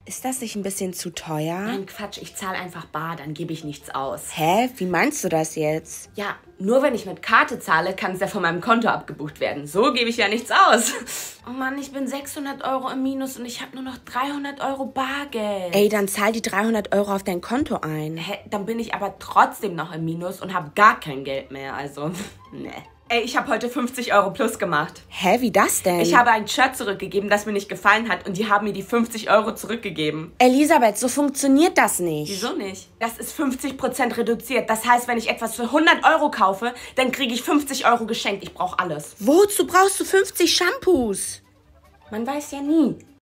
Ist das nicht ein bisschen zu teuer? Nein, Quatsch, ich zahle einfach bar, dann gebe ich nichts aus. Hä? Wie meinst du das jetzt? Ja, nur wenn ich mit Karte zahle, kann es ja von meinem Konto abgebucht werden. So gebe ich ja nichts aus. Oh Mann, ich bin 600 € im Minus und ich habe nur noch 300 € Bargeld. Ey, dann zahl die 300 € auf dein Konto ein. Hä, dann bin ich aber trotzdem noch im Minus und habe gar kein Geld mehr, also, ne. Ey, ich habe heute 50 € plus gemacht. Hä, wie das denn? Ich habe ein Shirt zurückgegeben, das mir nicht gefallen hat und die haben mir die 50 € zurückgegeben. Elisabeth, so funktioniert das nicht. Wieso nicht? Das ist 50% reduziert. Das heißt, wenn ich etwas für 100 € kaufe, dann kriege ich 50 € geschenkt. Ich brauche alles. Wozu brauchst du 50 Shampoos? Man weiß ja nie.